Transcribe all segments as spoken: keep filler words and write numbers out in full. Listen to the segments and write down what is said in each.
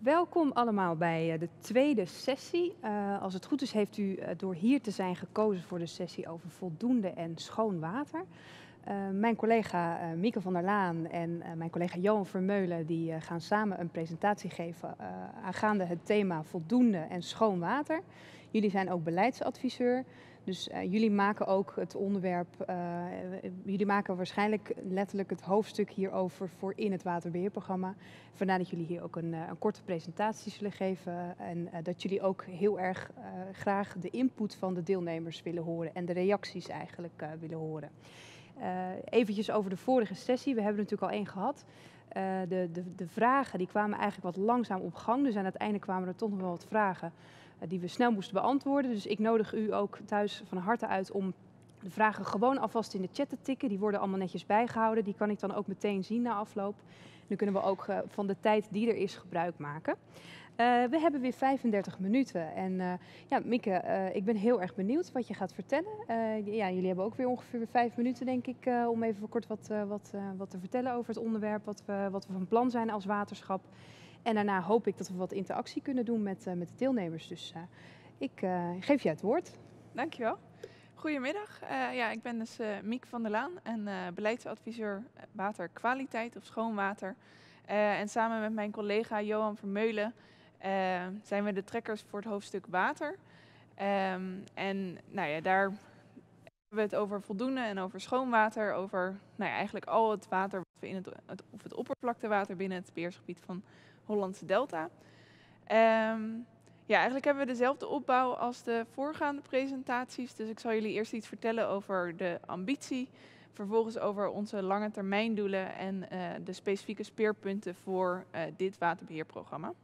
Welkom allemaal bij eh, de tweede sessie. Eh, als het goed is, heeft u eh, door hier te zijn gekozen voor de sessie over voldoende en schoon water. Eh, mijn collega eh, Mieke van der Laan en eh, mijn collega Johan Vermeulen die, eh, gaan samen een presentatie geven eh, aangaande het thema voldoende en schoon water. Jullie zijn ook beleidsadviseur, dus eh, jullie maken ook het onderwerp, eh, jullie maken waarschijnlijk letterlijk het hoofdstuk hierover voor in het waterbeheerprogramma. Vandaar dat jullie hier ook een, eh, een korte presentatie zullen geven en uh, dat jullie ook heel erg uh, graag de input van de deelnemers willen horen en de reacties eigenlijk uh, willen horen. Uh, eventjes over de vorige sessie, we hebben er natuurlijk al één gehad. Uh, de, de, de vragen die kwamen eigenlijk wat langzaam op gang, dus aan het einde kwamen er toch nog wel wat vragen uh, die we snel moesten beantwoorden. Dus ik nodig u ook thuis van harte uit om de vragen gewoon alvast in de chat te tikken. Die worden allemaal netjes bijgehouden, die kan ik dan ook meteen zien na afloop. Nu kunnen we ook uh, van de tijd die er is gebruik maken. Uh, we hebben weer vijfendertig minuten en uh, ja, Mieke, uh, ik ben heel erg benieuwd wat je gaat vertellen. Uh, ja, jullie hebben ook weer ongeveer vijf minuten denk ik uh, om even kort wat, uh, wat, uh, wat te vertellen over het onderwerp, wat we, wat we van plan zijn als waterschap. En daarna hoop ik dat we wat interactie kunnen doen met, uh, met de deelnemers. Dus uh, ik uh, geef je het woord. Dankjewel. Goedemiddag, uh, ja, ik ben dus uh, Mieke van der Laan en uh, beleidsadviseur waterkwaliteit of schoon water. Uh, en samen met mijn collega Johan Vermeulen uh, zijn we de trekkers voor het hoofdstuk water. Um, en nou ja, daar hebben we het over voldoende en over schoon water, over nou ja, eigenlijk al het water wat we in het, het, of het oppervlaktewater binnen het beheersgebied van Hollandse Delta. Um, Ja, eigenlijk hebben we dezelfde opbouw als de voorgaande presentaties. Dus ik zal jullie eerst iets vertellen over de ambitie. Vervolgens over onze lange termijndoelen en uh, de specifieke speerpunten voor uh, dit waterbeheerprogramma.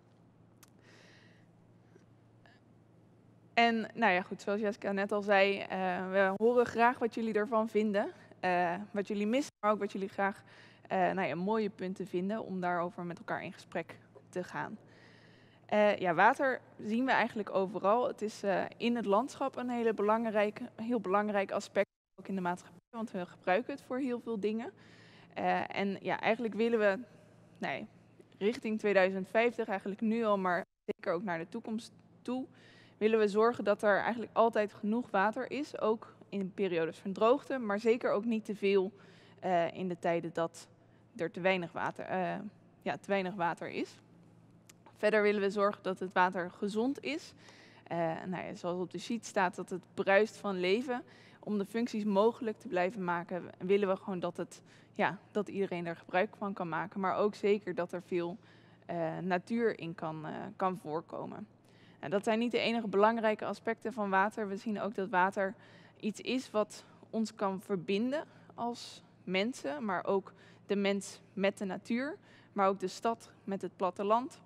En nou ja, goed, zoals Jessica net al zei, uh, we horen graag wat jullie ervan vinden. Uh, wat jullie missen, maar ook wat jullie graag uh, nou ja, mooie punten vinden om daarover met elkaar in gesprek te gaan. Uh, ja, water zien we eigenlijk overal. Het is uh, in het landschap een hele belangrijke, heel belangrijk aspect, ook in de maatschappij, want we gebruiken het voor heel veel dingen. Uh, en ja, eigenlijk willen we, nee, richting tweeduizend vijftig, eigenlijk nu al, maar zeker ook naar de toekomst toe, willen we zorgen dat er eigenlijk altijd genoeg water is, ook in periodes van droogte, maar zeker ook niet te veel uh, in de tijden dat er te weinig water, uh, ja, te weinig water is. Verder willen we zorgen dat het water gezond is. Uh, nou ja, zoals op de sheet staat, dat het bruist van leven. Om de functies mogelijk te blijven maken, willen we gewoon dat, het, ja, dat iedereen er gebruik van kan maken. Maar ook zeker dat er veel uh, natuur in kan, uh, kan voorkomen. Nou, dat zijn niet de enige belangrijke aspecten van water. We zien ook dat water iets is wat ons kan verbinden als mensen. Maar ook de mens met de natuur. Maar ook de stad met het platteland.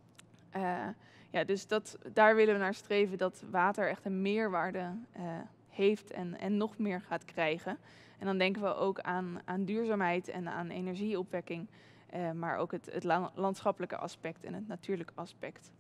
Uh, ja, dus dat, daar willen we naar streven dat water echt een meerwaarde uh, heeft en, en nog meer gaat krijgen. En dan denken we ook aan, aan duurzaamheid en aan energieopwekking, uh, maar ook het, het landschappelijke aspect en het natuurlijke aspect.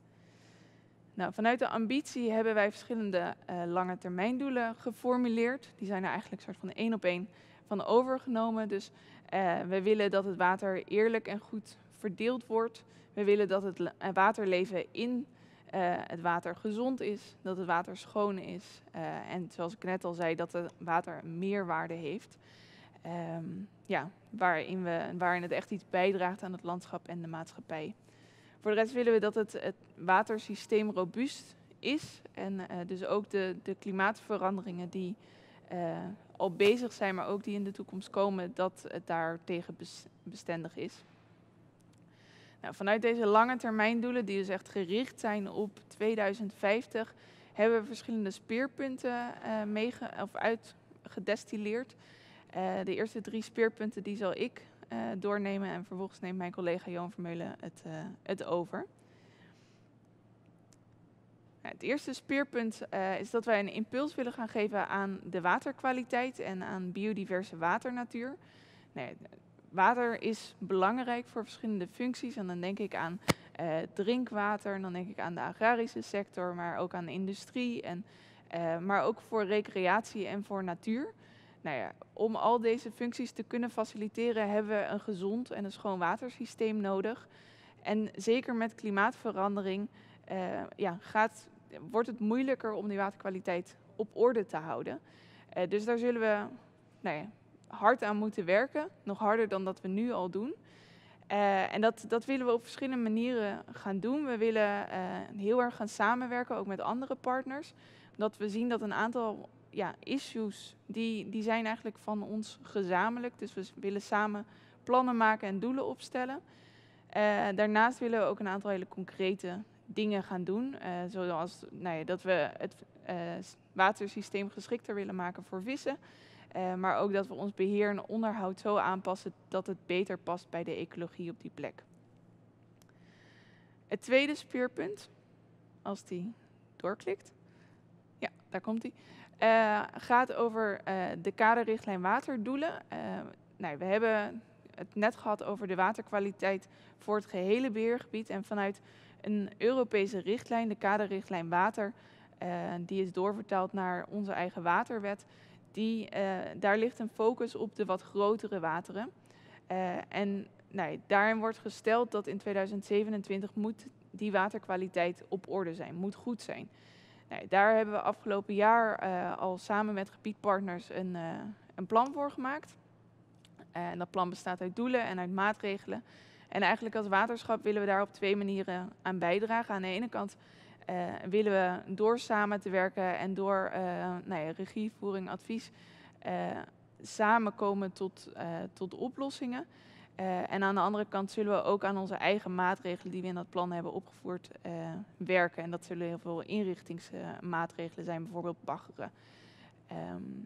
Nou, vanuit de ambitie hebben wij verschillende uh, lange termijndoelen geformuleerd. Die zijn er eigenlijk een soort van één op één van overgenomen. Dus uh, we willen dat het water eerlijk en goed verdeeld wordt. We willen dat het waterleven in uh, het water gezond is, dat het water schoon is uh, en zoals ik net al zei, dat het water een meerwaarde heeft. Um, ja, waarin, we, waarin het echt iets bijdraagt aan het landschap en de maatschappij. Voor de rest willen we dat het, het watersysteem robuust is en uh, dus ook de, de klimaatveranderingen die uh, al bezig zijn, maar ook die in de toekomst komen, dat het daar tegen bestendig is. Nou, vanuit deze lange termijndoelen, die dus echt gericht zijn op tweeduizend vijftig, hebben we verschillende speerpunten uh, meege- of uitgedestilleerd. Uh, de eerste drie speerpunten die zal ik uh, doornemen en vervolgens neemt mijn collega Johan Vermeulen het, uh, het over. Nou, het eerste speerpunt uh, is dat wij een impuls willen gaan geven aan de waterkwaliteit en aan biodiverse waternatuur. Nee, water is belangrijk voor verschillende functies en dan denk ik aan uh, drinkwater, en dan denk ik aan de agrarische sector, maar ook aan de industrie, en, uh, maar ook voor recreatie en voor natuur. Nou ja, om al deze functies te kunnen faciliteren hebben we een gezond en een schoon watersysteem nodig. En zeker met klimaatverandering uh, ja, gaat, wordt het moeilijker om die waterkwaliteit op orde te houden. Uh, dus daar zullen we nou ja, hard aan moeten werken, nog harder dan dat we nu al doen. Uh, en dat, dat willen we op verschillende manieren gaan doen. We willen uh, heel erg gaan samenwerken, ook met andere partners. Omdat we zien dat een aantal ja, issues, die, die zijn eigenlijk van ons gezamenlijk. Dus we willen samen plannen maken en doelen opstellen. Uh, daarnaast willen we ook een aantal hele concrete dingen gaan doen. Uh, zoals nou ja, dat we het uh, watersysteem geschikter willen maken voor vissen. Uh, maar ook dat we ons beheer en onderhoud zo aanpassen dat het beter past bij de ecologie op die plek. Het tweede speerpunt, als die doorklikt, ja, daar komt die, uh, gaat over uh, de kaderrichtlijn waterdoelen. Uh, nou, we hebben het net gehad over de waterkwaliteit voor het gehele beheergebied. En vanuit een Europese richtlijn, de kaderrichtlijn water, uh, die is doorvertaald naar onze eigen waterwet. Die, uh, daar ligt een focus op de wat grotere wateren. Uh, en nou, daarin wordt gesteld dat in tweeduizend zevenentwintig moet die waterkwaliteit op orde zijn, moet goed zijn. Nou, daar hebben we afgelopen jaar uh, al samen met gebiedpartners een, uh, een plan voor gemaakt. Uh, en dat plan bestaat uit doelen en uit maatregelen. En eigenlijk als waterschap willen we daar op twee manieren aan bijdragen. Aan de ene kant uh, willen we door samen te werken en door uh, nou ja, regievoering, advies, uh, samenkomen tot, uh, tot oplossingen. Uh, en aan de andere kant zullen we ook aan onze eigen maatregelen die we in dat plan hebben opgevoerd uh, werken. En dat zullen heel veel inrichtingsmaatregelen zijn, bijvoorbeeld baggeren. Um,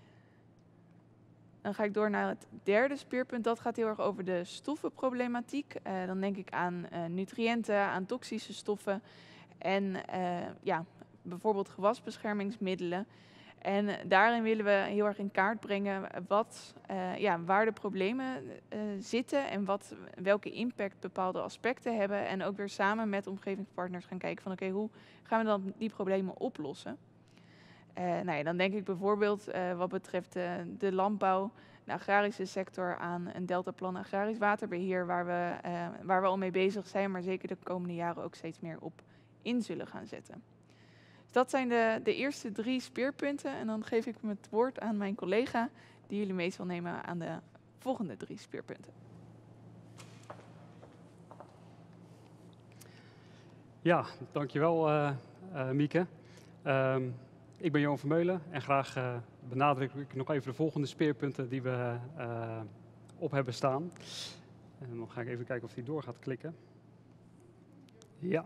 Dan ga ik door naar het derde speerpunt. Dat gaat heel erg over de stoffenproblematiek. Uh, dan denk ik aan uh, nutriënten, aan toxische stoffen en uh, ja, bijvoorbeeld gewasbeschermingsmiddelen. En daarin willen we heel erg in kaart brengen wat, uh, ja, waar de problemen uh, zitten en wat, welke impact bepaalde aspecten hebben. En ook weer samen met omgevingspartners gaan kijken van oké, okay, hoe gaan we dan die problemen oplossen? Uh, nou ja, dan denk ik bijvoorbeeld uh, wat betreft uh, de landbouw, de agrarische sector aan een deltaplan agrarisch waterbeheer waar we, uh, waar we al mee bezig zijn, maar zeker de komende jaren ook steeds meer op in zullen gaan zetten. Dus dat zijn de, de eerste drie speerpunten en dan geef ik het woord aan mijn collega die jullie mee zal nemen aan de volgende drie speerpunten. Ja, dankjewel uh, uh, Mieke. Um, Ik ben Johan Vermeulen en graag uh, benadruk ik nog even de volgende speerpunten die we uh, op hebben staan. En dan ga ik even kijken of die door gaat klikken. Ja.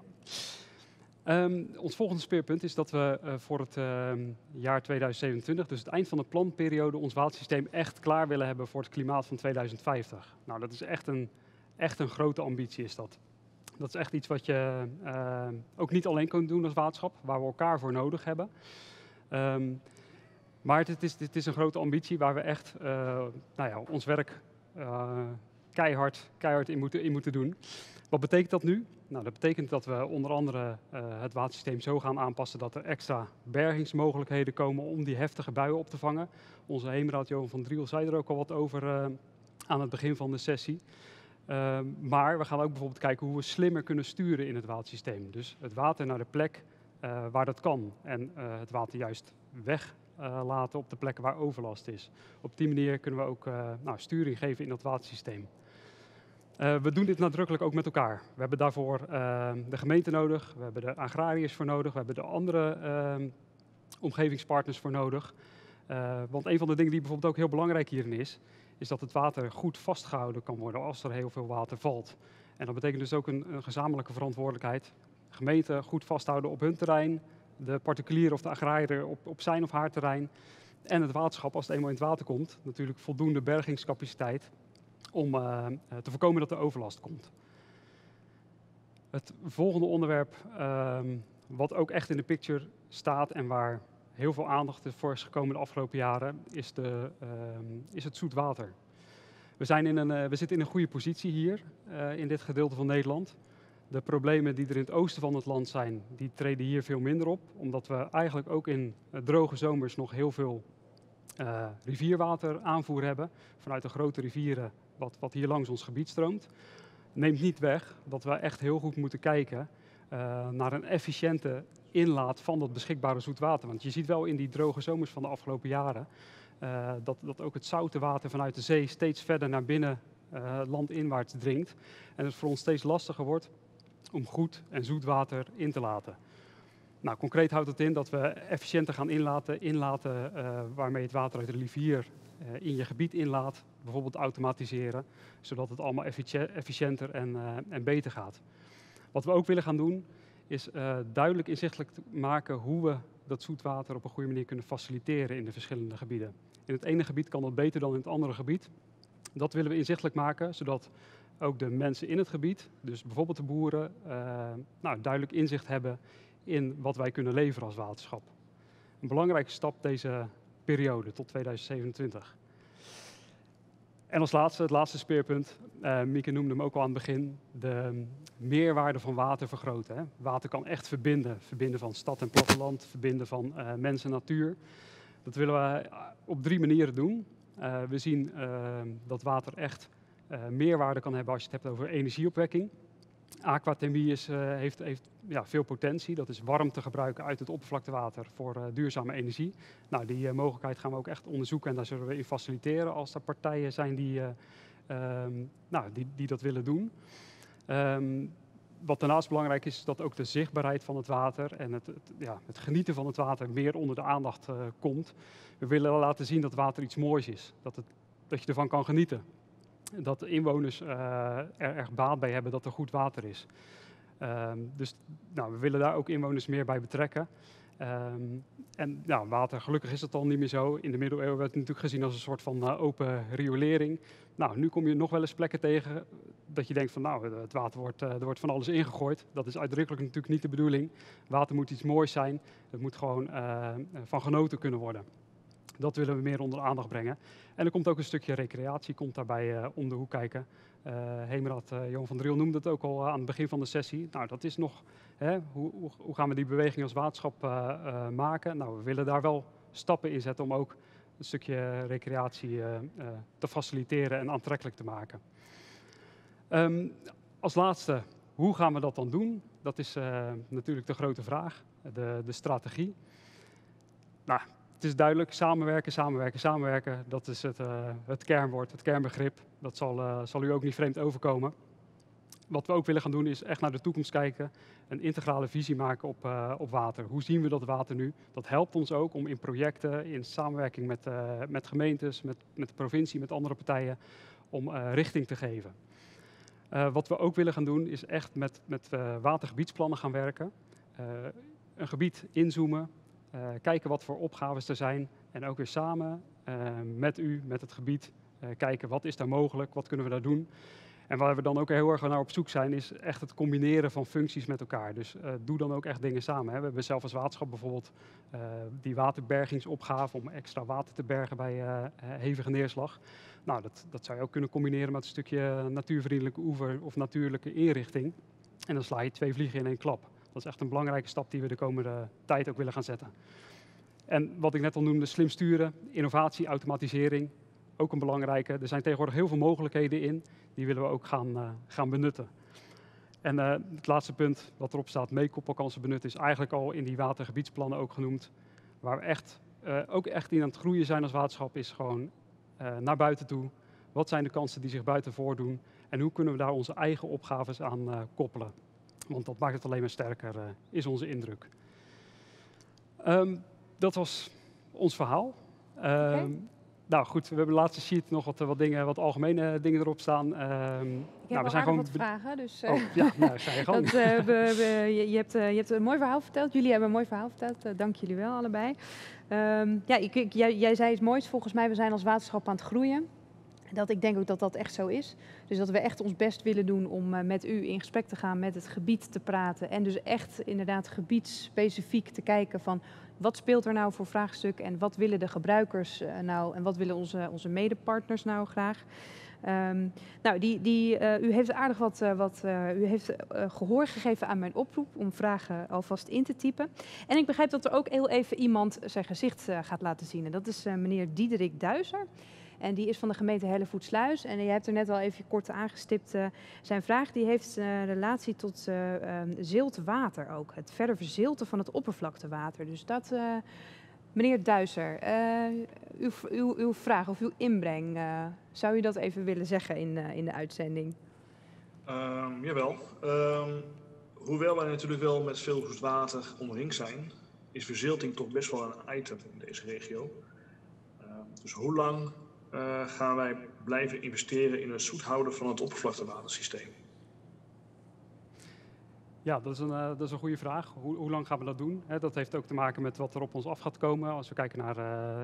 Um, ons volgende speerpunt is dat we uh, voor het uh, jaar tweeduizend zevenentwintig, dus het eind van de planperiode, ons watersysteem echt klaar willen hebben voor het klimaat van tweeduizend vijftig. Nou, dat is echt een, echt een grote ambitie is dat. Dat is echt iets wat je uh, ook niet alleen kunt doen als waterschap, waar we elkaar voor nodig hebben. Um, maar dit is, dit is een grote ambitie waar we echt uh, nou ja, ons werk uh, keihard, keihard in, moeten, in moeten doen. Wat betekent dat nu? Nou, dat betekent dat we onder andere uh, het watersysteem zo gaan aanpassen dat er extra bergingsmogelijkheden komen om die heftige buien op te vangen. Onze heemraad Johan van Driel zei er ook al wat over uh, aan het begin van de sessie. Uh, maar we gaan ook bijvoorbeeld kijken hoe we slimmer kunnen sturen in het watersysteem. Dus het water naar de plek uh, waar dat kan en uh, het water juist weglaten uh, op de plekken waar overlast is. Op die manier kunnen we ook uh, nou, sturing geven in dat watersysteem. Uh, we doen dit nadrukkelijk ook met elkaar. We hebben daarvoor uh, de gemeente nodig, we hebben de agrariërs voor nodig, we hebben de andere uh, omgevingspartners voor nodig. Uh, want een van de dingen die bijvoorbeeld ook heel belangrijk hierin is, is dat het water goed vastgehouden kan worden als er heel veel water valt. En dat betekent dus ook een, een gezamenlijke verantwoordelijkheid. Gemeenten goed vasthouden op hun terrein, de particulier of de agrariër op, op zijn of haar terrein. En het waterschap, als het eenmaal in het water komt, natuurlijk voldoende bergingscapaciteit om uh, te voorkomen dat er overlast komt. Het volgende onderwerp, uh, wat ook echt in de picture staat en waar heel veel aandacht voor is gekomen de afgelopen jaren, is, de, uh, is het zoetwater. We, zijn in een, uh, we zitten in een goede positie hier, uh, in dit gedeelte van Nederland. De problemen die er in het oosten van het land zijn, die treden hier veel minder op. Omdat we eigenlijk ook in uh, droge zomers nog heel veel uh, rivierwater aanvoer hebben. Vanuit de grote rivieren wat, wat hier langs ons gebied stroomt. neemt niet weg dat we echt heel goed moeten kijken uh, naar een efficiënte inlaat van dat beschikbare zoetwater. Want je ziet wel in die droge zomers van de afgelopen jaren uh, dat, dat ook het zoute water vanuit de zee steeds verder naar binnen uh, landinwaarts dringt. En het voor ons steeds lastiger wordt om goed en zoet water in te laten. Nou, concreet houdt het in dat we efficiënter gaan inlaten, inlaten uh, waarmee het water uit de rivier uh, in je gebied inlaat, bijvoorbeeld automatiseren, zodat het allemaal efficiënter en, uh, en beter gaat. Wat we ook willen gaan doen, is uh, duidelijk inzichtelijk maken hoe we dat zoetwater op een goede manier kunnen faciliteren in de verschillende gebieden. In het ene gebied kan dat beter dan in het andere gebied. Dat willen we inzichtelijk maken, zodat ook de mensen in het gebied, dus bijvoorbeeld de boeren, uh, nou, duidelijk inzicht hebben in wat wij kunnen leveren als waterschap. Een belangrijke stap deze periode tot tweeduizend zevenentwintig. En als laatste, het laatste speerpunt, uh, Mieke noemde hem ook al aan het begin, de meerwaarde van water vergroten. Hè. Water kan echt verbinden, verbinden van stad en platteland, verbinden van uh, mens en natuur. Dat willen we op drie manieren doen. Uh, we zien uh, dat water echt uh, meerwaarde kan hebben als je het hebt over energieopwekking. Aquathermie is, uh, heeft, heeft ja, veel potentie. Dat is warmte gebruiken uit het oppervlaktewater voor uh, duurzame energie. Nou, die uh, mogelijkheid gaan we ook echt onderzoeken en daar zullen we in faciliteren als er partijen zijn die, uh, um, nou, die, die dat willen doen. Um, wat daarnaast belangrijk is, is dat ook de zichtbaarheid van het water en het, het, ja, het genieten van het water meer onder de aandacht uh, komt. We willen laten zien dat water iets moois is, dat, het, dat je ervan kan genieten. Dat de inwoners uh, er erg baat bij hebben dat er goed water is. Um, dus nou, we willen daar ook inwoners meer bij betrekken. Um, en nou, water, gelukkig is het al niet meer zo. In de middeleeuwen werd het natuurlijk gezien als een soort van uh, open riolering. Nou, nu kom je nog wel eens plekken tegen dat je denkt van nou, het water wordt, uh, er wordt van alles ingegooid. Dat is uitdrukkelijk natuurlijk niet de bedoeling. Water moet iets moois zijn. Het moet gewoon uh, van genoten kunnen worden. Dat willen we meer onder de aandacht brengen. En er komt ook een stukje recreatie, komt daarbij uh, om de hoek kijken. Uh, Heemraad uh, Johan van Driel noemde het ook al uh, aan het begin van de sessie. Nou, dat is nog, hè, hoe, hoe, hoe gaan we die beweging als waterschap uh, uh, maken? Nou, we willen daar wel stappen in zetten om ook een stukje recreatie uh, uh, te faciliteren en aantrekkelijk te maken. Um, als laatste, hoe gaan we dat dan doen? Dat is uh, natuurlijk de grote vraag, de, de strategie. Nou, het is duidelijk, samenwerken, samenwerken, samenwerken. Dat is het, uh, het kernwoord, het kernbegrip. Dat zal, uh, zal u ook niet vreemd overkomen. Wat we ook willen gaan doen is echt naar de toekomst kijken. Een integrale visie maken op, uh, op water. Hoe zien we dat water nu? Dat helpt ons ook om in projecten, in samenwerking met, uh, met gemeentes, met, met de provincie, met andere partijen, om uh, richting te geven. Uh, wat we ook willen gaan doen is echt met, met uh, watergebiedsplannen gaan werken. Uh, een gebied inzoomen. Uh, kijken wat voor opgaves er zijn en ook weer samen uh, met u, met het gebied, uh, kijken wat is daar mogelijk, wat kunnen we daar doen. En waar we dan ook heel erg naar op zoek zijn, is echt het combineren van functies met elkaar. Dus uh, doe dan ook echt dingen samen. Hè. We hebben zelf als waterschap bijvoorbeeld uh, die waterbergingsopgave om extra water te bergen bij uh, hevige neerslag. Nou, dat, dat zou je ook kunnen combineren met een stukje natuurvriendelijke oever of natuurlijke inrichting. En dan sla je twee vliegen in één klap. Dat is echt een belangrijke stap die we de komende tijd ook willen gaan zetten. En wat ik net al noemde, slim sturen, innovatie, automatisering, ook een belangrijke. Er zijn tegenwoordig heel veel mogelijkheden in, die willen we ook gaan, uh, gaan benutten. En uh, het laatste punt wat erop staat, meekoppelkansen benutten, is eigenlijk al in die watergebiedsplannen ook genoemd. Waar we echt, uh, ook echt in aan het groeien zijn als waterschap, is gewoon uh, naar buiten toe. Wat zijn de kansen die zich buiten voordoen en hoe kunnen we daar onze eigen opgaves aan uh, koppelen? Want dat maakt het alleen maar sterker, uh, is onze indruk. Um, dat was ons verhaal. Um, okay. Nou goed, we hebben de laatste sheet nog wat, wat, dingen, wat algemene dingen erop staan. Um, Ik heb nou, we zijn gewoon wat vragen. Dus, uh, oh, ja, nou, ga je gang. dat, uh, we, we, je, je, hebt, uh, je hebt een mooi verhaal verteld. Jullie hebben een mooi verhaal verteld. Uh, dank jullie wel allebei. Um, ja, ik, ik, jij, jij zei het mooist. Volgens mij, we zijn als waterschap aan het groeien. Dat ik denk ook dat dat echt zo is. Dus dat we echt ons best willen doen om uh, met u in gesprek te gaan, met het gebied te praten. En dus echt inderdaad gebiedsspecifiek te kijken van wat speelt er nou voor vraagstuk en wat willen de gebruikers uh, nou en wat willen onze, onze medepartners nou graag. Um, nou, die, die, uh, u heeft aardig wat, uh, wat uh, u heeft uh, gehoor gegeven aan mijn oproep om vragen alvast in te typen. En ik begrijp dat er ook heel even iemand zijn gezicht uh, gaat laten zien. En dat is uh, meneer Diederik Duizer. En die is van de gemeente Hellevoetsluis. En je hebt er net al even kort aangestipt. Uh, zijn vraag die heeft uh, relatie tot uh, um, ziltwater ook. Het verder verzilten van het oppervlaktewater. Dus dat, uh, meneer Duiser, uh, uw, uw, uw vraag of uw inbreng. Uh, zou u dat even willen zeggen in, uh, in de uitzending? Um, jawel. Um, hoewel wij natuurlijk wel met veel zoet water omringd zijn, is verzilting toch best wel een item in deze regio. Uh, dus hoe lang uh, gaan wij blijven investeren in het zoet houden van het oppervlaktewatersysteem? Ja, dat is een, uh, dat is een goede vraag. Hoe, hoe lang gaan we dat doen? He, dat heeft ook te maken met wat er op ons af gaat komen als we kijken naar uh,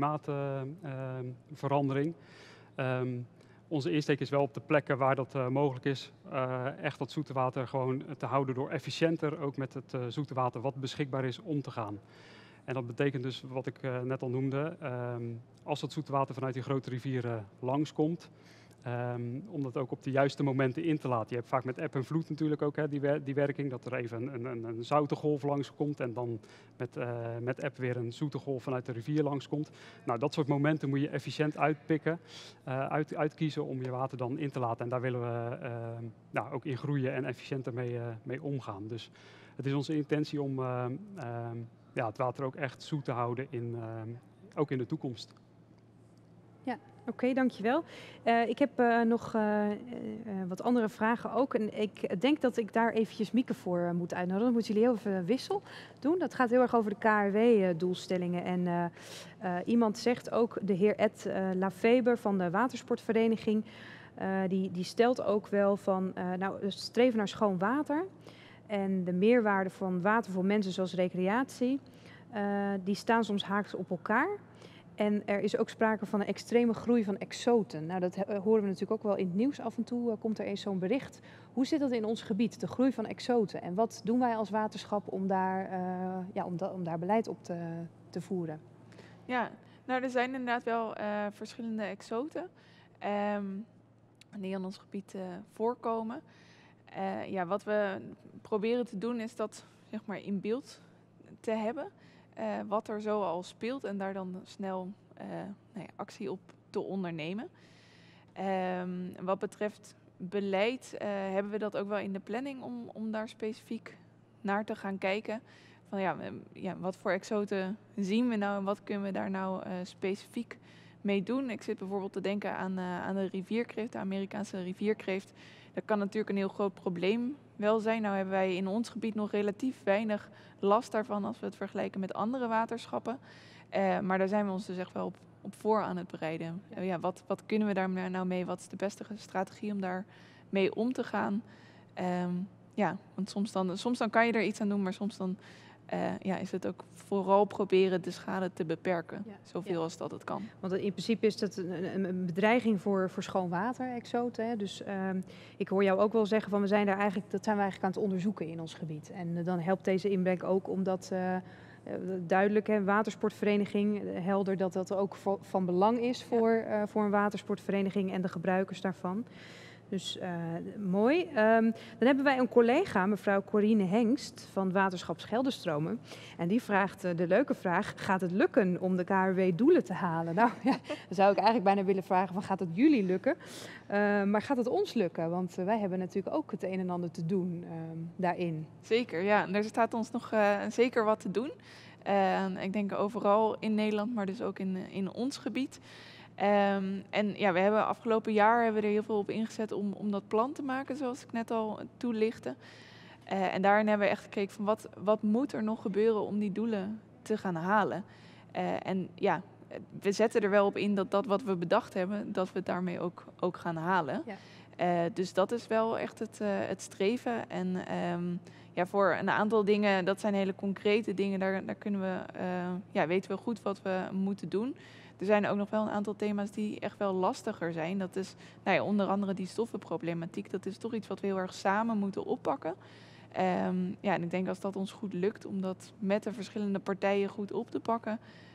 klimaatverandering. Uh, uh, um, onze insteek is wel op de plekken waar dat uh, mogelijk is, uh, echt dat zoete water gewoon te houden door efficiënter ook met het uh, zoete water wat beschikbaar is om te gaan. En dat betekent dus, wat ik uh, net al noemde, um, als dat zoete water vanuit die grote rivieren langskomt, um, om dat ook op de juiste momenten in te laten. Je hebt vaak met eb en vloed natuurlijk ook hè, die, wer die werking, dat er even een, een, een zoute golf langskomt en dan met, uh, met eb weer een zoete golf vanuit de rivier langskomt. Nou, dat soort momenten moet je efficiënt uitpikken, uh, uit, uitkiezen om je water dan in te laten. En daar willen we uh, nou, ook in groeien en efficiënter mee, uh, mee omgaan. Dus het is onze intentie om uh, uh, ja, het water ook echt zoet te houden, in, uh, ook in de toekomst. Ja, oké, okay, dankjewel. Uh, ik heb uh, nog uh, uh, wat andere vragen ook. En ik denk dat ik daar eventjes Mieke voor uh, moet uitnodigen. Dan moeten jullie heel even wissel doen. Dat gaat heel erg over de K R W-doelstellingen. En uh, uh, iemand zegt ook, de heer Ed uh, Lafeber van de watersportvereniging, uh, die, die stelt ook wel van, uh, nou, streven naar schoon water. En de meerwaarde van water voor mensen zoals recreatie, uh, die staan soms haaks op elkaar. En er is ook sprake van een extreme groei van exoten. Nou, dat horen we natuurlijk ook wel in het nieuws. Af en toe uh, komt er eens zo'n bericht. Hoe zit dat in ons gebied, de groei van exoten? En wat doen wij als waterschap om daar, uh, ja, om, da om daar beleid op te, te voeren? Ja, nou, er zijn inderdaad wel uh, verschillende exoten um, die in ons gebied uh, voorkomen. Uh, ja, wat we proberen te doen is dat, zeg maar, in beeld te hebben. Uh, wat er zo al speelt en daar dan snel uh, nou ja, actie op te ondernemen. Um, wat betreft beleid uh, hebben we dat ook wel in de planning om, om daar specifiek naar te gaan kijken. Van ja, ja, wat voor exoten zien we nou en wat kunnen we daar nou uh, specifiek mee doen? Ik zit bijvoorbeeld te denken aan, uh, aan de rivierkreeft, de Amerikaanse rivierkreeft. Dat kan natuurlijk een heel groot probleem wel zijn. Nou hebben wij in ons gebied nog relatief weinig last daarvan als we het vergelijken met andere waterschappen. Uh, maar daar zijn we ons dus echt wel op, op voor aan het bereiden. Uh, ja, wat, wat kunnen we daar nou mee? Wat is de beste strategie om daar mee om te gaan? Um, ja, want soms dan, soms dan kan je er iets aan doen, maar soms dan uh, ja, is het ook vooral proberen de schade te beperken. Ja, zoveel ja. als dat het kan. Want in principe is dat een, een bedreiging voor, voor schoon water, exoten. Hè? Dus uh, ik hoor jou ook wel zeggen van we zijn daar eigenlijk, dat zijn we eigenlijk aan het onderzoeken in ons gebied. En uh, dan helpt deze inbreng ook omdat uh, duidelijk, hè, watersportvereniging, helder dat dat ook vo van belang is voor, ja. uh, voor een watersportvereniging en de gebruikers daarvan. Dus uh, mooi. Um, dan hebben wij een collega, mevrouw Corine Hengst van Waterschap Scheldestromen. En die vraagt uh, de leuke vraag, gaat het lukken om de K R W-doelen te halen? Nou ja, dan zou ik eigenlijk bijna willen vragen, van, gaat het jullie lukken? Uh, maar gaat het ons lukken? Want uh, wij hebben natuurlijk ook het een en ander te doen uh, daarin. Zeker, ja. En er staat ons nog uh, zeker wat te doen. Uh, ik denk overal in Nederland, maar dus ook in, in ons gebied. Um, en ja, we hebben afgelopen jaar hebben we er heel veel op ingezet om, om dat plan te maken, zoals ik net al toelichtte. Uh, en daarin hebben we echt gekeken van wat, wat moet er nog gebeuren om die doelen te gaan halen. Uh, en ja, we zetten er wel op in dat dat wat we bedacht hebben, dat we het daarmee ook, ook gaan halen. Ja. Uh, dus dat is wel echt het, uh, het streven. En um, ja, voor een aantal dingen, dat zijn hele concrete dingen, daar, daar kunnen we, uh, ja, weten we goed wat we moeten doen. Er zijn ook nog wel een aantal thema's die echt wel lastiger zijn. Dat is nou ja, onder andere die stoffenproblematiek. Dat is toch iets wat we heel erg samen moeten oppakken. Um, ja, en ik denk als dat ons goed lukt om dat met de verschillende partijen goed op te pakken,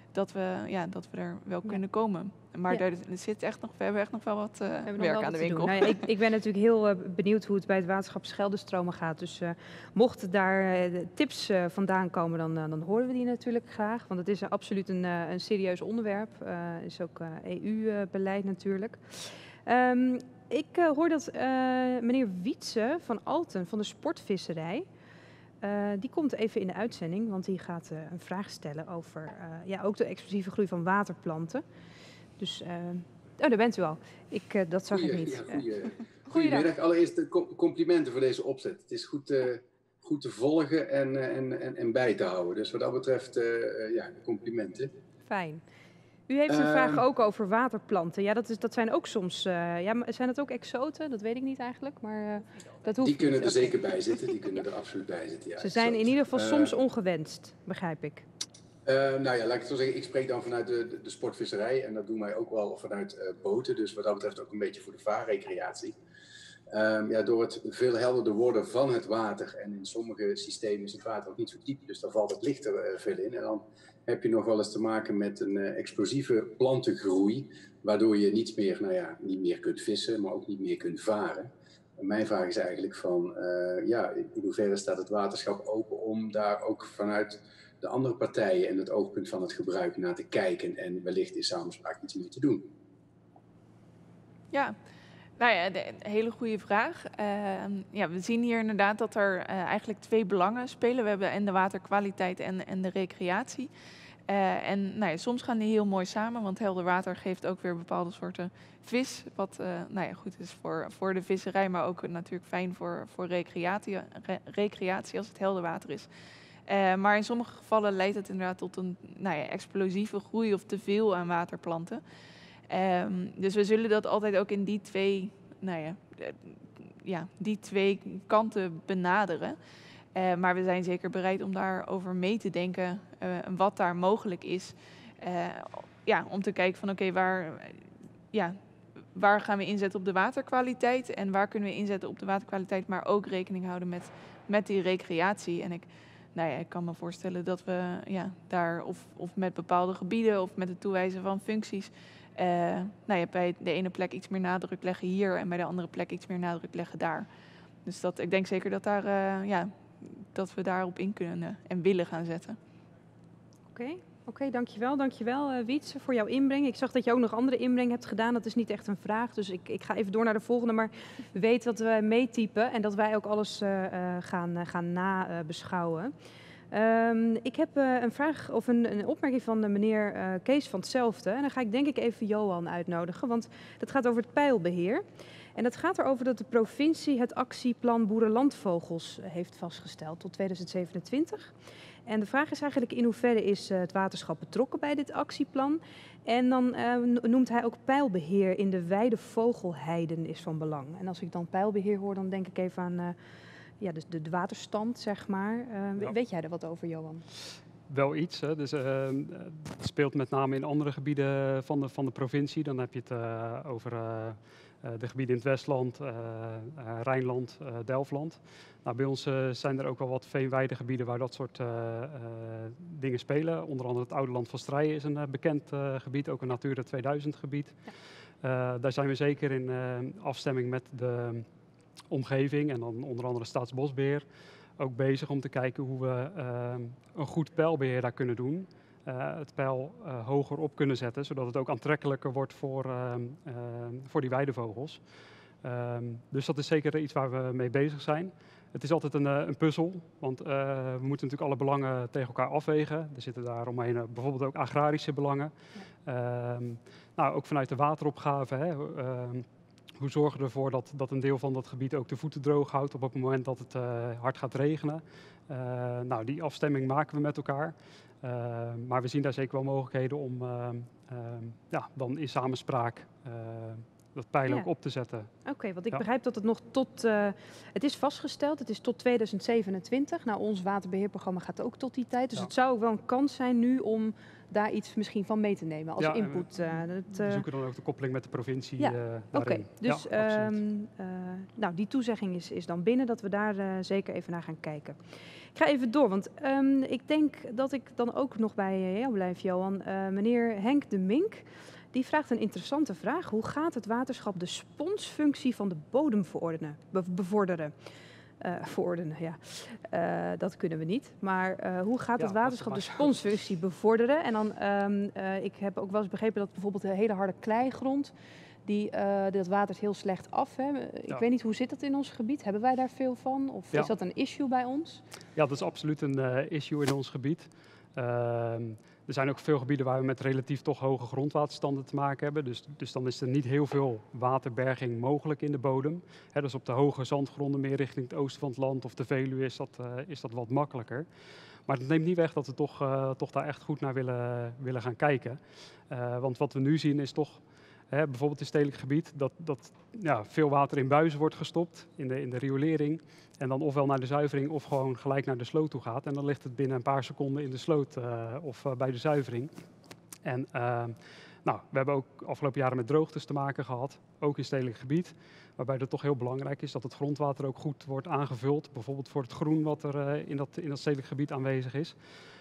dat we, ja, dat we er wel Ja. kunnen komen. Maar Ja. er, er zit echt nog, we hebben echt nog wel wat uh, We hebben nog werk wel aan wat de te winkel. doen. Nou ja, ik, ik ben natuurlijk heel uh, benieuwd hoe het bij het waterschap Scheldestromen gaat. Dus uh, mochten daar uh, tips uh, vandaan komen, dan, uh, dan horen we die natuurlijk graag. Want het is uh, absoluut een, uh, een serieus onderwerp. Het uh, is ook uh, E U-beleid natuurlijk. Um, ik uh, hoor dat uh, meneer Wietse van Alten van de sportvisserij... Uh, die komt even in de uitzending, want die gaat uh, een vraag stellen over uh, ja, ook de explosieve groei van waterplanten. Dus, uh, oh, daar bent u al. Ik, uh, dat zag Goeie, ik niet. Ja, goeie, uh, goedemiddag. Allereerst uh, complimenten voor deze opzet. Het is goed, uh, goed te volgen en, uh, en, en, en bij te houden. Dus wat dat betreft, uh, uh, ja, complimenten. Fijn. U heeft een uh, vraag ook over waterplanten. Ja, dat, is, dat zijn ook soms... Uh, ja, zijn dat ook exoten? Dat weet ik niet eigenlijk, maar uh, dat hoeft Die kunnen niet. er okay. zeker bij zitten. Die kunnen er absoluut bij zitten, ja. Ze zijn exoten. in ieder geval uh, soms ongewenst, begrijp ik. Uh, nou ja, laat ik het zo zeggen. Ik spreek dan vanuit de, de, de sportvisserij. En dat doen wij ook wel vanuit uh, boten. Dus wat dat betreft ook een beetje voor de vaarrecreatie. Um, ja, door het veel helderder worden van het water. En in sommige systemen is het water ook niet zo diep. Dus daar valt het licht er uh, veel in. En dan heb je nog wel eens te maken met een uh, explosieve plantengroei. Waardoor je niet meer, nou ja, niet meer kunt vissen, maar ook niet meer kunt varen. En mijn vraag is eigenlijk van, uh, ja, in hoeverre staat het waterschap open om daar ook vanuit de andere partijen en het oogpunt van het gebruik naar te kijken en wellicht in samenspraak iets mee te doen? Ja, nou ja, de, een hele goede vraag. Uh, ja, we zien hier inderdaad dat er uh, eigenlijk twee belangen spelen. We hebben en de waterkwaliteit en, en de recreatie. Uh, en nou ja, soms gaan die heel mooi samen, want helder water geeft ook weer bepaalde soorten vis. Wat uh, nou ja, goed is voor, voor de visserij, maar ook natuurlijk fijn voor, voor recreatie, re, recreatie als het helder water is. Uh, maar in sommige gevallen leidt het inderdaad tot een nou ja, explosieve groei of te veel aan waterplanten. Um, dus we zullen dat altijd ook in die twee, nou ja, uh, ja, die twee kanten benaderen. Uh, maar we zijn zeker bereid om daarover mee te denken uh, wat daar mogelijk is. Uh, ja, om te kijken van oké, okay, waar, ja, waar gaan we inzetten op de waterkwaliteit en waar kunnen we inzetten op de waterkwaliteit, maar ook rekening houden met, met die recreatie. En ik, nou ja, ik kan me voorstellen dat we ja, daar of, of met bepaalde gebieden of met het toewijzen van functies, uh, nou ja, bij de ene plek iets meer nadruk leggen hier en bij de andere plek iets meer nadruk leggen daar. Dus dat, ik denk zeker dat daar, uh, ja, dat we daarop in kunnen uh, en willen gaan zetten. Oké, okay. okay, dankjewel. Dankjewel uh, Wietse voor jouw inbreng. Ik zag dat je ook nog andere inbreng hebt gedaan. Dat is niet echt een vraag, dus ik, ik ga even door naar de volgende. Maar weet dat we meetypen en dat wij ook alles uh, uh, gaan, uh, gaan nabeschouwen. Uh, um, ik heb uh, een vraag of een, een opmerking van de meneer uh, Kees van hetzelfde. En dan ga ik denk ik even Johan uitnodigen, want dat gaat over het pijlbeheer. En dat gaat erover dat de provincie het actieplan Boerenlandvogels heeft vastgesteld tot tweeduizend zevenentwintig. En de vraag is eigenlijk in hoeverre is uh, het waterschap betrokken bij dit actieplan. En dan uh, noemt hij ook pijlbeheer in de wijde vogelheiden is van belang. En als ik dan pijlbeheer hoor, dan denk ik even aan uh, ja, dus de, de waterstand, zeg maar. Uh, ja. Weet jij er wat over, Johan? Wel iets. Hè. Dus, uh, het speelt met name in andere gebieden van de, van de provincie. Dan heb je het uh, over uh, uh, de gebieden in het Westland, uh, uh, Rijnland, uh, Delfland. Nou, bij ons uh, zijn er ook wel wat veenweidegebieden waar dat soort uh, uh, dingen spelen. Onder andere het Oude Land van Strijen is een uh, bekend uh, gebied, ook een Natura tweeduizend gebied. Ja. Uh, daar zijn we zeker in uh, afstemming met de omgeving en dan onder andere Staatsbosbeheer ook bezig om te kijken hoe we uh, een goed pijlbeheer daar kunnen doen. Uh, het pijl uh, hoger op kunnen zetten, zodat het ook aantrekkelijker wordt voor, uh, uh, voor die weidevogels. Uh, dus dat is zeker iets waar we mee bezig zijn. Het is altijd een, uh, een puzzel, want uh, we moeten natuurlijk alle belangen tegen elkaar afwegen. Er zitten daar omheen uh, bijvoorbeeld ook agrarische belangen. Ja. Uh, nou, ook vanuit de wateropgave. Hè, uh, Hoe zorgen we ervoor dat, dat een deel van dat gebied ook de voeten droog houdt op het moment dat het uh, hard gaat regenen? Uh, nou, die afstemming maken we met elkaar. Uh, maar we zien daar zeker wel mogelijkheden om uh, uh, ja, dan in samenspraak uh, dat pijl ook ja. op te zetten. Oké, okay, want ik ja. begrijp dat het nog tot... Uh, het is vastgesteld, het is tot tweeduizend zevenentwintig. Nou, ons waterbeheerprogramma gaat ook tot die tijd. Dus ja. het zou ook wel een kans zijn nu om daar iets misschien van mee te nemen als ja, input. We, uh, dat, uh, we zoeken dan ook de koppeling met de provincie ja, uh, Oké, okay, dus ja, um, uh, nou, die toezegging is, is dan binnen dat we daar uh, zeker even naar gaan kijken. Ik ga even door, want um, ik denk dat ik dan ook nog bij uh, jou blijf, Johan. Uh, meneer Henk de Mink, die vraagt een interessante vraag. Hoe gaat het waterschap de sponsfunctie van de bodem verordenen, be bevorderen? Uh, verordenen, ja. Uh, dat kunnen we niet. Maar uh, hoe gaat ja, het waterschap de sponsfunctie bevorderen? En dan, um, uh, ik heb ook wel eens begrepen dat bijvoorbeeld de hele harde kleigrond, die, uh, dat watert heel slecht af. Hè? Ik ja. weet niet, hoe zit dat in ons gebied? Hebben wij daar veel van? Of ja. is dat een issue bij ons? Ja, dat is absoluut een uh, issue in ons gebied. Uh, er zijn ook veel gebieden waar we met relatief toch hoge grondwaterstanden te maken hebben. Dus, dus dan is er niet heel veel waterberging mogelijk in de bodem. Hè, dus op de hoge zandgronden, meer richting het oosten van het land of de Veluwe, is dat, uh, is dat wat makkelijker. Maar dat neemt niet weg dat we toch, uh, toch daar echt goed naar willen, willen gaan kijken. Uh, want wat we nu zien is toch, hè, bijvoorbeeld in stedelijk gebied, dat, dat ja, veel water in buizen wordt gestopt in de, in de riolering. En dan ofwel naar de zuivering of gewoon gelijk naar de sloot toe gaat. En dan ligt het binnen een paar seconden in de sloot uh, of uh, bij de zuivering. En uh, nou, we hebben ook afgelopen jaren met droogtes te maken gehad, ook in stedelijk gebied. Waarbij het toch heel belangrijk is dat het grondwater ook goed wordt aangevuld. Bijvoorbeeld voor het groen wat er uh, in, dat, in dat stedelijk gebied aanwezig is.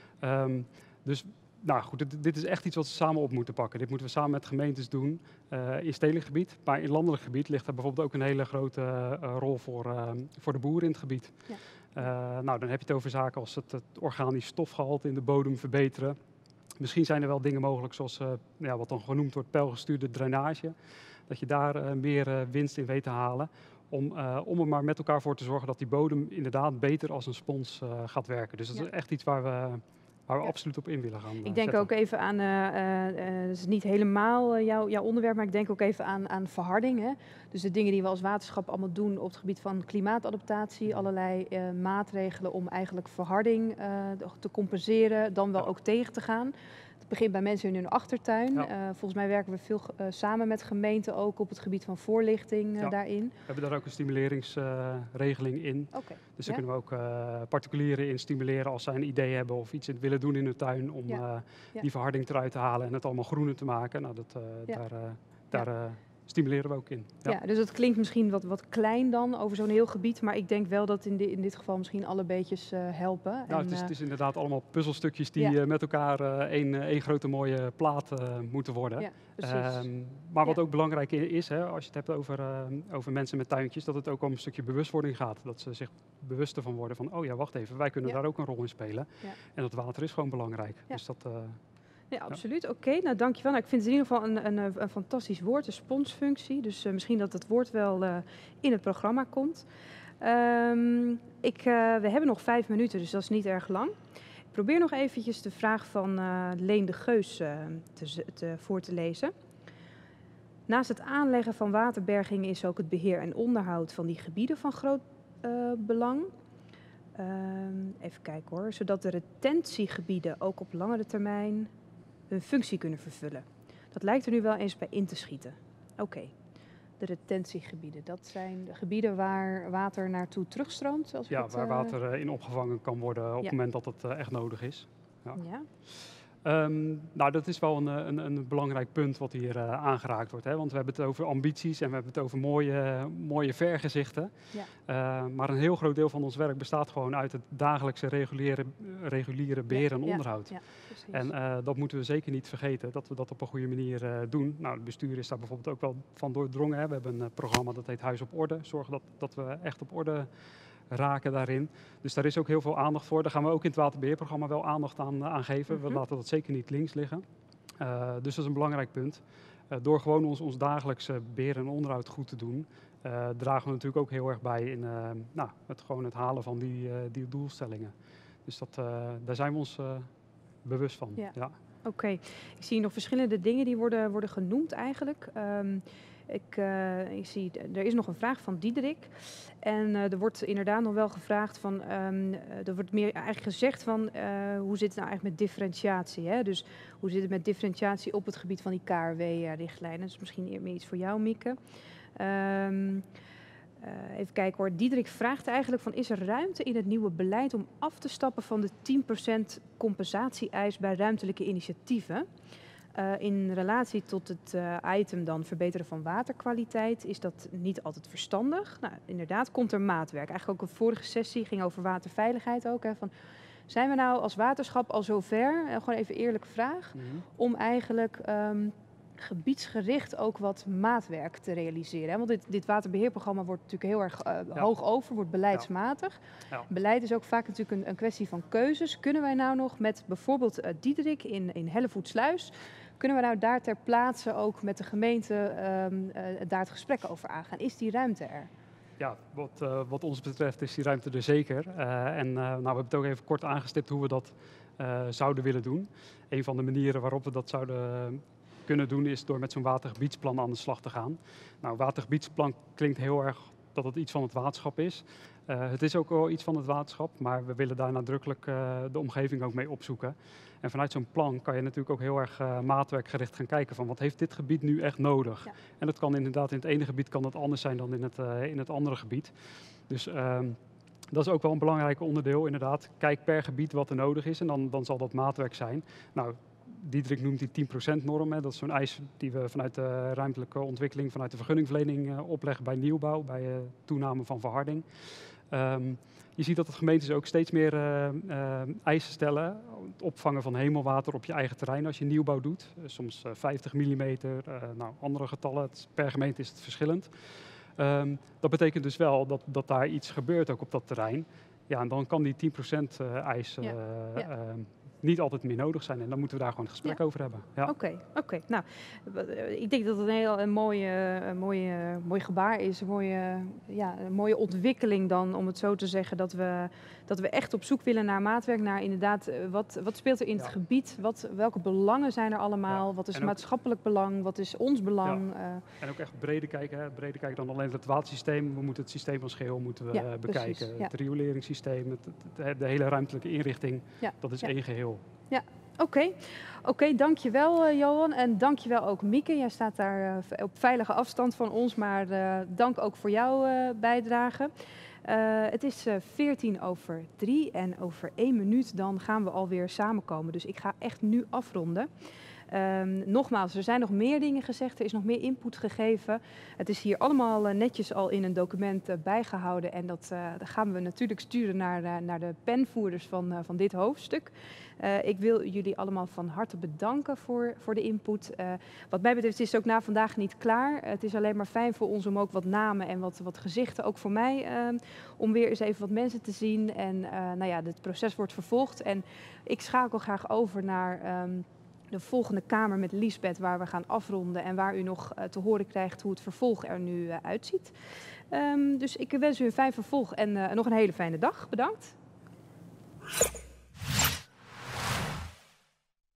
Um, dus nou goed, dit, dit is echt iets wat we samen op moeten pakken. Dit moeten we samen met gemeentes doen uh, in stedelijk gebied. Maar in landelijk gebied ligt er bijvoorbeeld ook een hele grote uh, rol voor, uh, voor de boeren in het gebied. Ja. Uh, nou, dan heb je het over zaken als het, het organisch stofgehalte in de bodem verbeteren. Misschien zijn er wel dingen mogelijk zoals uh, ja, wat dan genoemd wordt pijlgestuurde drainage. Dat je daar uh, meer uh, winst in weet te halen. Om, uh, om er maar met elkaar voor te zorgen dat die bodem inderdaad beter als een spons uh, gaat werken. Dus dat ja. is echt iets waar we... waar we ja. absoluut op in willen gaan. Ik denk zetten. ook even aan, uh, uh, het is niet helemaal uh, jou, jouw onderwerp, maar ik denk ook even aan, aan verharding. Hè? Dus de dingen die we als waterschap allemaal doen op het gebied van klimaatadaptatie, allerlei uh, maatregelen om eigenlijk verharding uh, te compenseren, dan wel ja. ook tegen te gaan. Het begint bij mensen in hun achtertuin. Ja. Uh, volgens mij werken we veel uh, samen met gemeenten ook op het gebied van voorlichting uh, ja. daarin. We hebben daar ook een stimuleringsregeling uh, in. Okay. Dus daar ja. kunnen we ook uh, particulieren in stimuleren als zij een idee hebben of iets willen doen in hun tuin om ja. Uh, ja. die verharding eruit te halen en het allemaal groener te maken. Nou, dat, uh, ja. daar, uh, daar uh, stimuleren we ook in. Ja, ja, dus dat klinkt misschien wat, wat klein dan over zo'n heel gebied, maar ik denk wel dat in, de, in dit geval misschien alle beetjes uh, helpen. Nou, en, het, is, uh, het is inderdaad allemaal puzzelstukjes die ja. uh, met elkaar uh, één, uh, één grote mooie plaat uh, moeten worden. Ja, precies. Um, maar wat ja. ook belangrijk is, hè, als je het hebt over, uh, over mensen met tuintjes, dat het ook om een stukje bewustwording gaat. Dat ze zich bewust ervan worden van, oh ja, wacht even, wij kunnen ja. daar ook een rol in spelen. Ja. En dat water is gewoon belangrijk. Ja. Dus dat... Uh, Ja, absoluut. Oké, okay, nou dankjewel. Nou, ik vind het in ieder geval een, een, een fantastisch woord, de sponsfunctie. Dus uh, misschien dat het woord wel uh, in het programma komt. Um, ik, uh, we hebben nog vijf minuten, dus dat is niet erg lang. Ik probeer nog eventjes de vraag van uh, Leen de Geus uh, te, te, voor te lezen. Naast het aanleggen van waterbergingen is ook het beheer en onderhoud van die gebieden van groot uh, belang. Um, even kijken hoor, zodat de retentiegebieden ook op langere termijn hun functie kunnen vervullen. Dat lijkt er nu wel eens bij in te schieten. Oké, okay. De retentiegebieden, dat zijn de gebieden waar water naartoe terugstroomt? Als ja, het, waar uh... water uh, in opgevangen kan worden op ja. het moment dat het uh, echt nodig is. Ja. ja. Um, nou, dat is wel een, een, een belangrijk punt wat hier uh, aangeraakt wordt. Hè? Want we hebben het over ambities en we hebben het over mooie, mooie vergezichten. Ja. Uh, maar een heel groot deel van ons werk bestaat gewoon uit het dagelijkse reguliere, reguliere beheer en onderhoud. Ja, ja, en uh, dat moeten we zeker niet vergeten, dat we dat op een goede manier uh, doen. Nou, het bestuur is daar bijvoorbeeld ook wel van doordrongen. Hè? We hebben een uh, programma dat heet Huis op Orde. Zorgen dat, dat we echt op orde raken daarin. Dus daar is ook heel veel aandacht voor. Daar gaan we ook in het waterbeheerprogramma wel aandacht aan, aan geven. Mm-hmm. We laten dat zeker niet links liggen. Uh, dus dat is een belangrijk punt. Uh, door gewoon ons, ons dagelijkse beheer en onderhoud goed te doen, uh, dragen we natuurlijk ook heel erg bij in uh, nou, het, gewoon het halen van die, uh, die doelstellingen. Dus dat, uh, daar zijn we ons uh, bewust van. Ja. Ja. Oké. Okay. Ik zie nog verschillende dingen die worden, worden genoemd eigenlijk. Um, Ik, uh, ik zie, er is nog een vraag van Diederik. En uh, er wordt inderdaad nog wel gevraagd van, um, er wordt meer eigenlijk gezegd van, uh, hoe zit het nou eigenlijk met differentiatie? Hè? Dus hoe zit het met differentiatie op het gebied van die K R W-richtlijnen? Dat is misschien meer iets voor jou, Mieke. Um, uh, even kijken hoor. Diederik vraagt eigenlijk van, is er ruimte in het nieuwe beleid om af te stappen van de tien procent compensatie-eis bij ruimtelijke initiatieven? Uh, in relatie tot het uh, item dan verbeteren van waterkwaliteit is dat niet altijd verstandig. Nou, inderdaad komt er maatwerk. Eigenlijk ook een vorige sessie ging over waterveiligheid ook. Hè, van, zijn we nou als waterschap al zover, uh, gewoon even een eerlijke vraag, mm-hmm. om eigenlijk um, gebiedsgericht ook wat maatwerk te realiseren. Hè? Want dit, dit waterbeheerprogramma wordt natuurlijk heel erg uh, ja. hoog over, wordt beleidsmatig. Ja. Ja. Beleid is ook vaak natuurlijk een, een kwestie van keuzes. Kunnen wij nou nog met bijvoorbeeld uh, Diederik in, in Hellevoetsluis, kunnen we nou daar ter plaatse ook met de gemeente um, uh, daar het gesprek over aangaan? Is die ruimte er? Ja, wat, uh, wat ons betreft is die ruimte er zeker. Uh, en uh, nou, we hebben het ook even kort aangestipt hoe we dat uh, zouden willen doen. Een van de manieren waarop we dat zouden uh, kunnen doen is door met zo'n watergebiedsplan aan de slag te gaan. Nou, watergebiedsplan klinkt heel erg dat het iets van het waterschap is. Uh, het is ook wel iets van het waterschap, maar we willen daar nadrukkelijk uh, de omgeving ook mee opzoeken. En vanuit zo'n plan kan je natuurlijk ook heel erg uh, maatwerkgericht gaan kijken van wat heeft dit gebied nu echt nodig. Ja. En dat kan inderdaad in het ene gebied kan dat anders zijn dan in het, uh, in het andere gebied. Dus uh, dat is ook wel een belangrijk onderdeel inderdaad. Kijk per gebied wat er nodig is en dan, dan zal dat maatwerk zijn. Nou, Diederik noemt die tien procent norm. Hè. Dat is zo'n eis die we vanuit de ruimtelijke ontwikkeling, vanuit de vergunningverlening uh, opleggen bij nieuwbouw, bij uh, toename van verharding. Um, je ziet dat de gemeentes ook steeds meer uh, uh, eisen stellen. Het opvangen van hemelwater op je eigen terrein als je nieuwbouw doet. Uh, soms uh, vijftig millimeter, uh, nou, andere getallen. Het, per gemeente is het verschillend. Um, dat betekent dus wel dat, dat daar iets gebeurt ook op dat terrein. Ja, en dan kan die tien procent uh, eis uh, ja. Ja. Uh, niet altijd meer nodig zijn. En dan moeten we daar gewoon een gesprek ja. over hebben. Ja. Oké, okay, oké. Okay. Nou, ik denk dat het een heel een mooie, een mooie, mooi gebaar is. Een mooie, ja, een mooie ontwikkeling dan, om het zo te zeggen. Dat we, dat we echt op zoek willen naar maatwerk. Naar inderdaad, wat, wat speelt er in ja. het gebied? Wat, welke belangen zijn er allemaal? Ja. Wat is ook maatschappelijk belang? Wat is ons belang? Ja. Uh, en ook echt breder kijken. Hè? Breder kijken dan alleen het watersysteem. We moeten het systeem als geheel moeten we, ja, uh, bekijken. Ja. Het rioleringssysteem, het, het, de hele ruimtelijke inrichting. Ja. Dat is ja. één geheel. Ja, oké. Okay. Oké, okay, dankjewel uh, Johan. En dankjewel ook Mieke. Jij staat daar uh, op veilige afstand van ons, maar uh, dank ook voor jouw uh, bijdrage. Uh, het is uh, veertien over drie en over één minuut dan gaan we alweer samenkomen. Dus ik ga echt nu afronden. Um, nogmaals, er zijn nog meer dingen gezegd, er is nog meer input gegeven. Het is hier allemaal uh, netjes al in een document uh, bijgehouden en dat, uh, dat gaan we natuurlijk sturen naar, uh, naar de penvoerders van, uh, van dit hoofdstuk. Uh, ik wil jullie allemaal van harte bedanken voor, voor de input. Uh, wat mij betreft is het ook na vandaag niet klaar. Uh, het is alleen maar fijn voor ons om ook wat namen en wat, wat gezichten, ook voor mij, uh, om weer eens even wat mensen te zien. En uh, nou ja, het proces wordt vervolgd en ik schakel graag over naar Um, de volgende kamer met Liesbeth, waar we gaan afronden en waar u nog uh, te horen krijgt hoe het vervolg er nu uh, uitziet. Um, dus ik wens u een fijn vervolg en uh, nog een hele fijne dag. Bedankt.